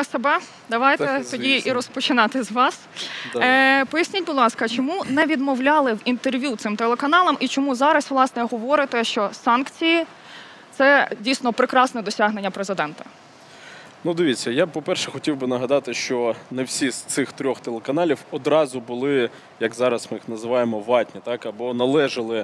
представили себе. Давайте Так, тоді звісно. і розпочинати з вас. Да. Поясніть, будь ласка, чому не відмовляли в інтерв'ю цим телеканалам і чому зараз, власне, говорите, що санкції – це дійсно прекрасне досягнення президента? Ну, дивіться, я, по-перше, хотів би нагадати, що не всі з цих трьох телеканалів одразу були, як зараз ми їх називаємо, ватні, так, або належали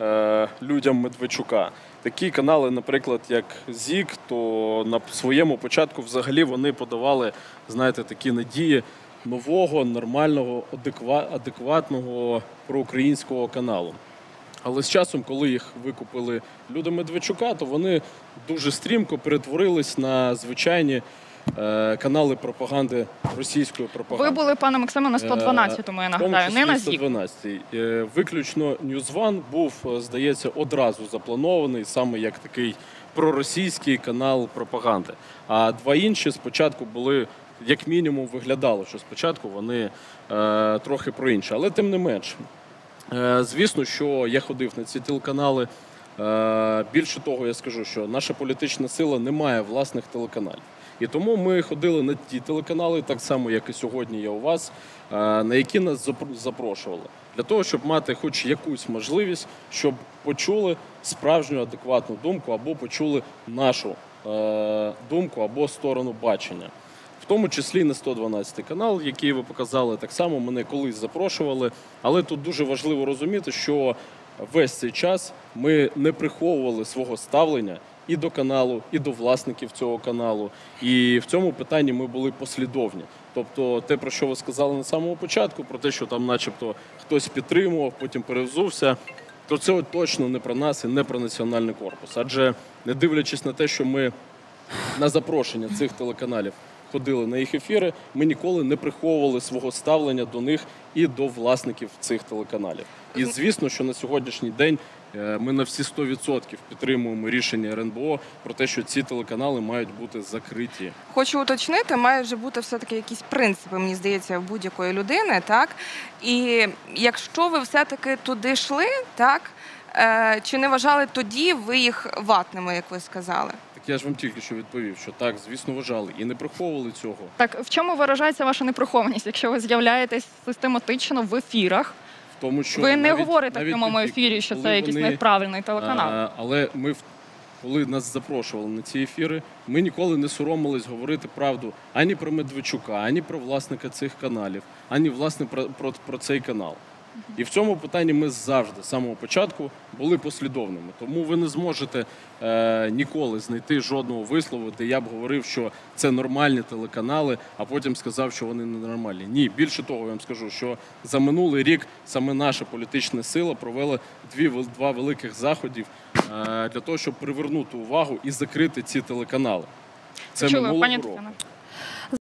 людям Медведчука. Такі канали, наприклад, як ЗІК, то на своєму початку взагалі вони подавали, знаєте, такі надії нового, нормального, адекватного проукраїнського каналу. Але з часом, коли їх викупили люди Медведчука, то вони дуже стрімко перетворились на звичайні канали пропаганди, російської пропаганди. Ви були, пане Максиме, на 112-му, я нагадаю, не на ЗІК. 112-й. Виключно NewsOne був, здається, одразу запланований саме як такий проросійський канал пропаганди. А два інші спочатку були, як мінімум, виглядало, що спочатку вони трохи про інше. Але тим не менш, звісно, що я ходив на ці телеканали. Більше того, я скажу, що наша політична сила не має власних телеканалів. І тому ми ходили на ті телеканали, так само, як і сьогодні є у вас, на які нас запрошували. Для того, щоб мати хоч якусь можливість, щоб почули справжню адекватну думку, або почули нашу думку, або сторону бачення. В тому числі на 112 канал, який ви показали, так само мене колись запрошували. Але тут дуже важливо розуміти, що весь цей час ми не приховували свого ставлення і до каналу, і до власників цього каналу. І в цьому питанні ми були послідовні. Тобто те, про що ви сказали на самому початку, про те, що там начебто хтось підтримував, потім перевзувся, то це точно не про нас і не про Національний корпус. Адже не дивлячись на те, що ми на запрошення цих телеканалів ходили на їх ефіри, ми ніколи не приховували свого ставлення до них і до власників цих телеканалів. І звісно, що на сьогоднішній день ми на всі 100% підтримуємо рішення РНБО про те, що ці телеканали мають бути закриті. Хочу уточнити, мають же бути все-таки якісь принципи, мені здається, в будь-якої людини, так? І якщо ви все-таки туди йшли, так, чи не вважали тоді ви їх ватними, як ви сказали? Так я ж вам тільки що відповів, що так, звісно, вважали і не приховували цього. Так, в чому виражається ваша неприхованість, якщо ви з'являєтесь систематично в ефірах? Тому що Ви не навіть говорите в прямому ефірі, що це якийсь неправильний телеканал. Але ми, коли нас запрошували на ці ефіри, ми ніколи не соромились говорити правду ані про Медведчука, ані про власника цих каналів, ані, власне, про цей канал. І в цьому питанні ми завжди, з самого початку, були послідовними. Тому ви не зможете ніколи знайти жодного вислову, де я б говорив, що це нормальні телеканали, а потім сказав, що вони ненормальні. Ні, більше того, я вам скажу, що за минулий рік саме наша політична сила провела два великих заходів для того, щоб привернути увагу і закрити ці телеканали. Це минулого року.